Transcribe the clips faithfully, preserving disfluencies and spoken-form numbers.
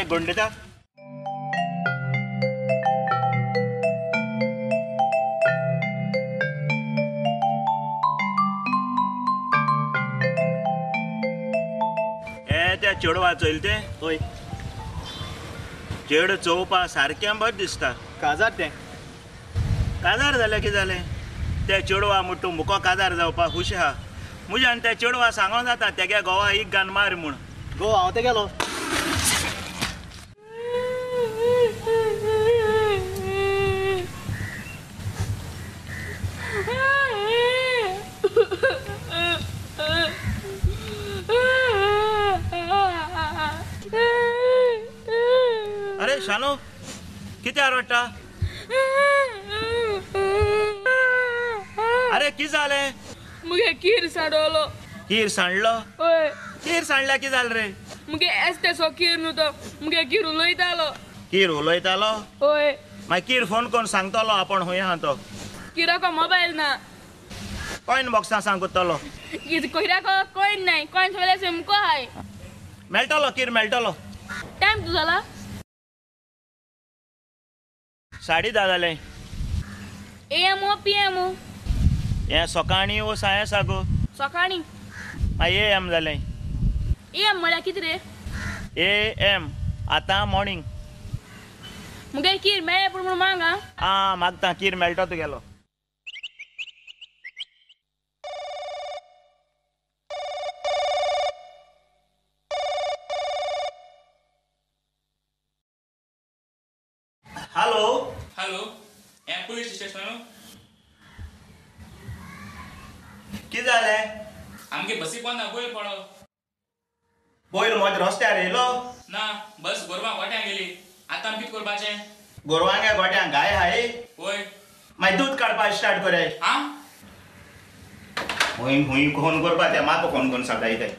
एक घोण दिता हे त्या चेडवा चोयल ते होय चेड चोवपा सारकें बरें दिसता काजार तें काजार जालें कितें जालें ते चेडवा मुट्टू मुको काजार जावपाक खुशी आहा मुज्यान त्या चेडवा सांगो जाता तेगे गोवा एक गान मार म्हूण गो हांव ते गेलो अरे शानू कितें आरडटा अरे कितें जालें मुगे कीर सांडलो कीर सांडलो ओय कीर सांडल्या कितें जालें रे मुगे एस्तेसो कीर न्हू तो मुगे कीर उलयतालो कीर उलयतालो ओय मागीर कीर फोन करून सांगतलो आपण हूंय आहा तो किराको मोबायल ना कॉइन बॉक्सां सांगतलो किराको कॉइन नाय कॉइन सगळे सिमको हाय मेळटलो कीर मेळटलो टाइम तू जाला साडे धा जालें एएम ओ पीएम ओ हें सकाळीं वो सायेंस गो सकाळीं मागीर ए एम जालें एएम म्हळ्यार कितें रे ए एम आतां मॉर्निंग मुगे कीर मेळ्ळे पूण म्हूण मांग आं आं मागता कीर मेळटो तुगेलो हॅलो हॅलो हें पुलीस स्टेशन कितें जालें आमगे बसी कोण ना बैल पडो बैल मज रस्त्यार येयलो ना बस गोरवां गोट्यां गेली आतां कितें करपाचें गोरवांगे गोट्यांक गाय हाय वय मागीर दूध काडपाक स्टार्ट कराय आं हूंय हूंय फोन करपा ते म्हाका फोन करून सांगता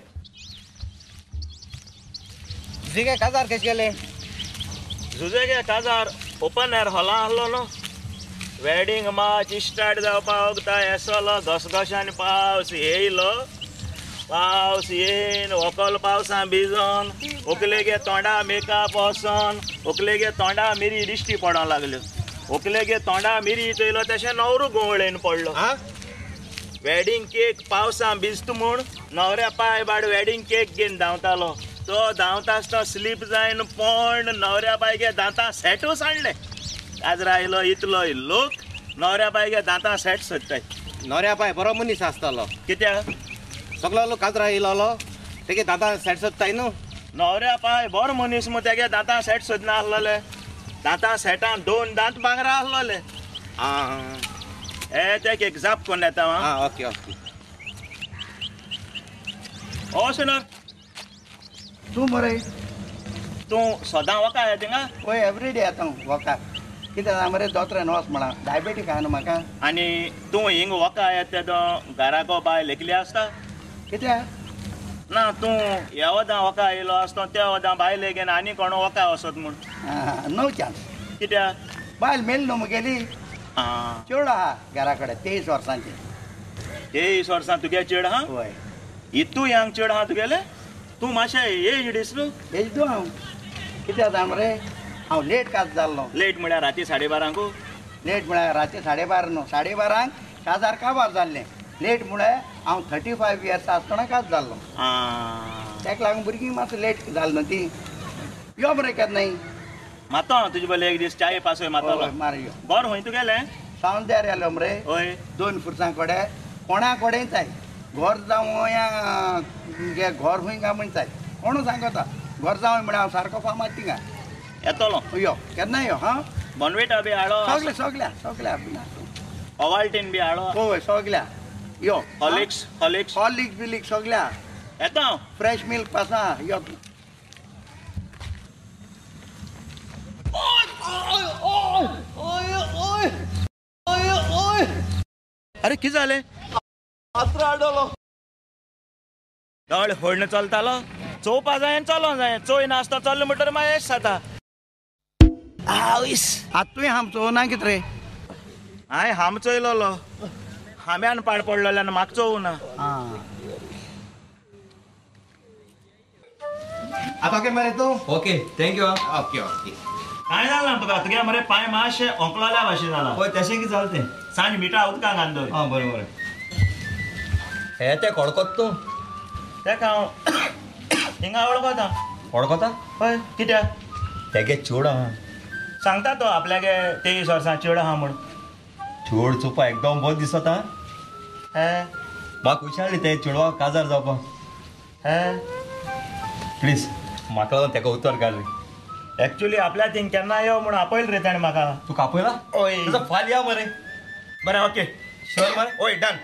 जिगे काजार कशें गेले झुजेगे काजार ओपन एअर हॉला आहलो न्हू वेडिंग माच स्टार्ट जावपाक वगता येसलो घसघशान पावस येयलो पावस येवन व्हंकल पावसान भिजोन व्हंकलेगे तोंडा मेकअप वचोन व्हंकलेगे तोंडा मिरी दिश्टी पडोंक लागल्यो व्हंकलेगे तोंडा मिरी चोयलो तशें न्हवरो घुंवळेन पडलो वेडिंग केक पावसान भिजता म्हूण न्हवऱ्या पांय भाड वेडिंग केक घेवन धांवतालो तो धांवता आसतना स्लीप जायन पड न्हवऱ्या बायगे दांतां सेटू सांडले काजरा आयलो इतलो लोक न्हवऱ्या बायगे दांतां सेट सोदताय न्हवऱ्या पाय बरो मनीस आसतालो कित्याक सगलो लोक काजरा येयलो तेगे दादा सेट सोदताय न्हू न्हवऱ्या पाय बरो मनीस मू तेगे दांतां सेट सोदना आसलोले दांतां सेटान दोन दांत भांगरा आसलोले आं हे तेक एक जाप कोन्न येता आं ओके ओके ओ सुनर तूं मरे तूं सदां वका येता थिंगा पळय एवरीडे येता वका कितें जाता मरे दोतोरान वच म्हणा डायबेटीक आहा न्हू म्हाका आनी तूं हिंग वका येता तो घराको बायल एकली आसता कित्याक ना तूं ह्या वदां वका येयलो आसतो त्या वदां बायले घेवन आनी कोण वका वसत म्हूण नो चान्स कित्याक बायल मेली न्हू मुगेली आं चेडूं आहा घरा कडेन तेवीस वर्सांची तेवीस वर्सां तुगे चेड आहा हय इतू यंग चेड आहा तुगेले तूं मातशें एज दीस न्हू हेज दो हांव कितें जाता मरे हांव लेट काज जाल्लो लेट म्हळ्यार राती साडे बारांकू लेट म्हळ्यार राती साडे बारा न्हू साडे बारांक काजार काबार जाल्लें लेट म्हळ्यार हांव थर्टी फायव इयर्स आसतना काज जाल्लो आं ताका लागून भुरगीं मातसो लेट जाल न्हू ती यो मरे केन्ना नाही मातो हांव तुजे बले एक दीस चाये पासय मातलो मार यो बरो हूंय तुगेलें सावन द्यार येलो मरे हय दोन फुरसां कोडे कोणा कोडेच जाय घर जावं या घर हूंय गा म्हणटाय कोण सांगता घर जावं म्हळ्यार हांव सारको फामाद थिंगा येतलो यो केन्ना यो हां बोनवेटा बी हाडो सगल्या सगल्या सगल्या ओवाल्टीन बी हाडो होय सगल्या यो हॉलिक्स हॉलिक्स हॉलिक्स बिलीक सगल्या येता हांव फ्रेश मिल्क पासा यो अरे कितें जालें पात्र हाडलो दोळे फोडणें चलतालो चोवपा जाय चलोंक जाय चोय नासता चल्लो म्हणटरी मागीर एश जाता आवयस आतां तुवें हाम चोवना कितें रे हांवें हाम चोयलोलो हाम्यान पाड पडलोले आनी म्हाका चोवूना आं आता ओके मरे तू ओके थँक्यू आं ओके ओके काय जालें ना तुका तुगे मरे पांय मातशे ओंकलोल्या भाशेन जाला पळय तशें कितें जालें तें सांज मिठा उदकां घालून आं बरें बरें हे तें कोडकोत तूं तेका हांव थिंगा वळखता कोडकोता हय कित्याक तेगे चोड आहा सांगता तो आपल्यागे तेवीस वर्सां चेड आहा म्हूण चोड चोवपा एकदम बरो दिसत आं हे म्हाका विचारली ते चेडवाक काजार जावपाक हे प्लीज म्हाका लागून तेका उतर घाल रे एक्चुली आपल्या थिंग केन्ना यो म्हूण आपयल रे ताणें म्हाका तूं कापयला ओय तुजो फाल या मरे बरें ओके शुअर मरे ओय डन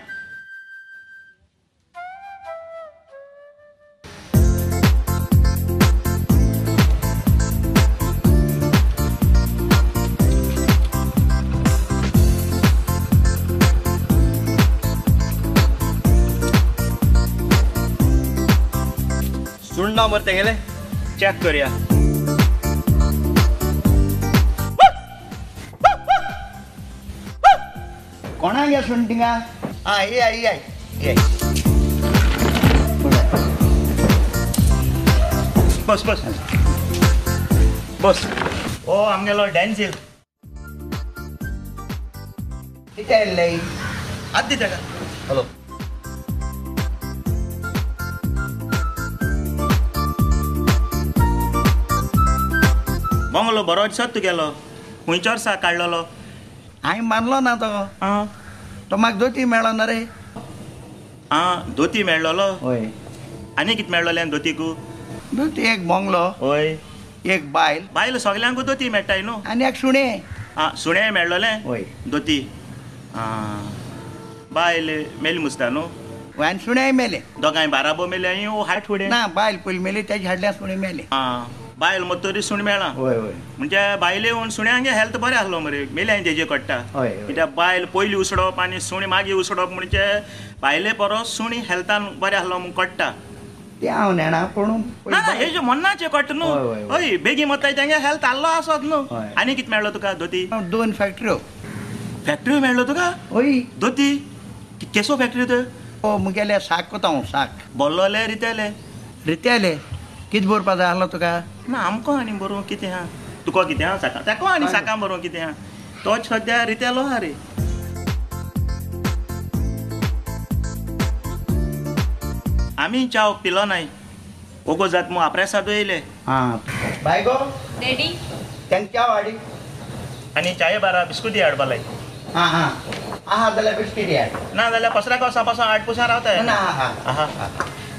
सुण्णा मरे तेगेले चॅक करया कोणाक या सुण थिंगा आं ये आय ये आय ये बस बस बस ओ आमगेलो डॅन्सील कितें येयल्लें आत दी तेका हॅलो बंगलो बरो दिसत तुगेलो खंयच्या वर्सा काडलेलो हांवें मानलो ना तो आं तो म्हाका दोती मेळ्ळो ना रे आं धोती मेळ्ळलो हय आनी कितें मेळ्ळलें धोतीकू दोती एक बंगलो हय एक बायल बायल सगल्यांकू धोती मेळटाय न्हू आनी एक सुणे आं सुणें मेळ्ळलें हय धोती आं बायल मेली मुसता न्हू आनी सुणेय मेले दोगांय बाराबो मेले ओ हायट फुडें ना बायल पयली मेली तेजे हाडल्या सुणे मेले आं बायल मत्तरी सुण मेळ्ळा हय हय म्हणजे बायले म्हूण सुण्यांगे हेल्थ बरें आसलो मरे मेले तेजे कट्टा हय, हय. कित्याक बायल पयली उसडप आनी सुणी मागीर उसडप म्हणजे बायले परस सुणी हेल्थान बरें आसलो म्हूण कट्टा ते हांव नेणा पूण ना ना हेजे मन्नाचे कट्ट न्हू हय, हय, हय. हय बेगी मताय तेंगे हेल्थ आसलो आसत न्हू हय. आनी कितें मेळ्ळो तुका धोती दोन फॅक्टऱ्यो फॅक्टरी मेळ्ळो तुका हय धोती केसो फॅक्टरी तर हो मुगेले साक कोता हांव साक बोल्लोले रितेले रितेले कितें बरोवपा जाय आसलो तुका ना आमकां आनी बरोवं कितें आहा तुका कितें आहा साका तेको आनी साका बरोवं कितें आहा तोच सद्या रितेलो आहा रे आमी चाव पिलो नाय ओगो जात मग आप्रेसाद येयले हां बाय गो डॅडी तेंच्या वाडी आनी चाये बारा बिस्कुटी हाडपा लाय हां हां आहा जाल्यार बिस्कीट हाड ना जाल्यार पसरा वसा पासून आठ पुसा रावताय ना आहा आहा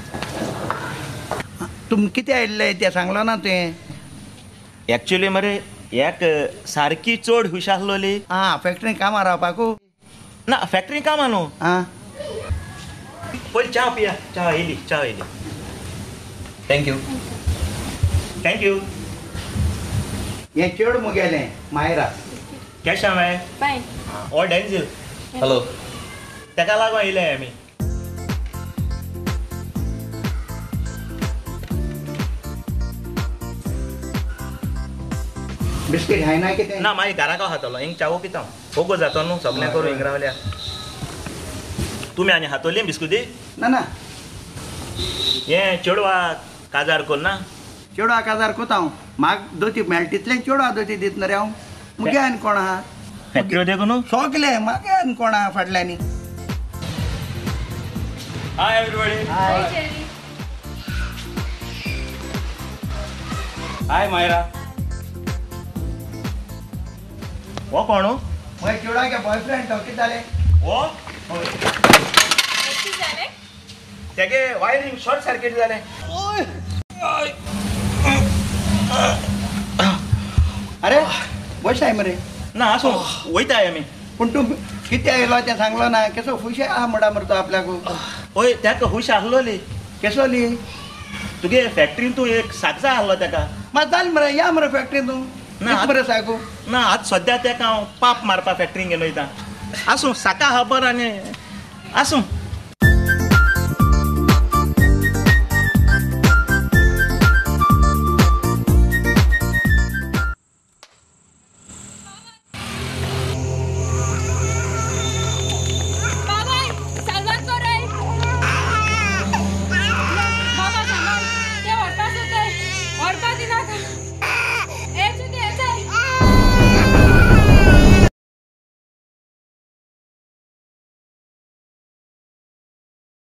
तुम कितें आयिल्ले तें सांगलो ना तुवें एक्चुली मरे एक सारकी चड हुश आसलोली आं फॅक्टरीन कामां रावपाकू ना फॅक्टरी कामा न्हू आं पयली च्या पिया च्या येयली च्या येयली थँक्यू थँक्यू हें चेड मुगेलें मायरा कॅशा माय बाय ओ डॅन्झील हॅलो तेका लागून येयले आमी बिस्कीट हाय ना कितें ना मागीर घरा का खातलो हिंग चावो पिता ओगो जातो न्हू सगलें करूं हिंग रावल्या तुमी आनी हातोली बिस्कुटी ना ना हें चेडवा काजार कोर ना चेडवा काजार कोता हांव म्हाका दोती मेळटा तितलें चेडवा दोती दित ना रे हांव मुगे आनी कोण आहा फॅक्टरी देखो न्हू सोगले म्हागे आनी कोण आहा फाटल्यानी हाय एवरीबॉडी हाय मायरा हो कोण म्हजे चेडवागे बॉयफ्रेंड तो कितें जालें हो तेगे वायरींग शॉर्ट सर्किट जालें अरे बसाय मरे ना आसूं वयताय आमी पूण तूं कितें आयलो तें सांगलो ना केसो खुशी आहा म्हणटा मरे तो आपल्याक ओय तेका हुश आसलोली केसो ली तुगे फॅक्टरीन तूं एक सागजा आसलो तेका मात जालें मरे या मरे फॅक्टरीन तूं ना, कितें मरे साकू ना आतां सद्या तेका हांव पाप मारपा फॅक्टरीन घेवन वयता आसूं साका खबर आनी आसूं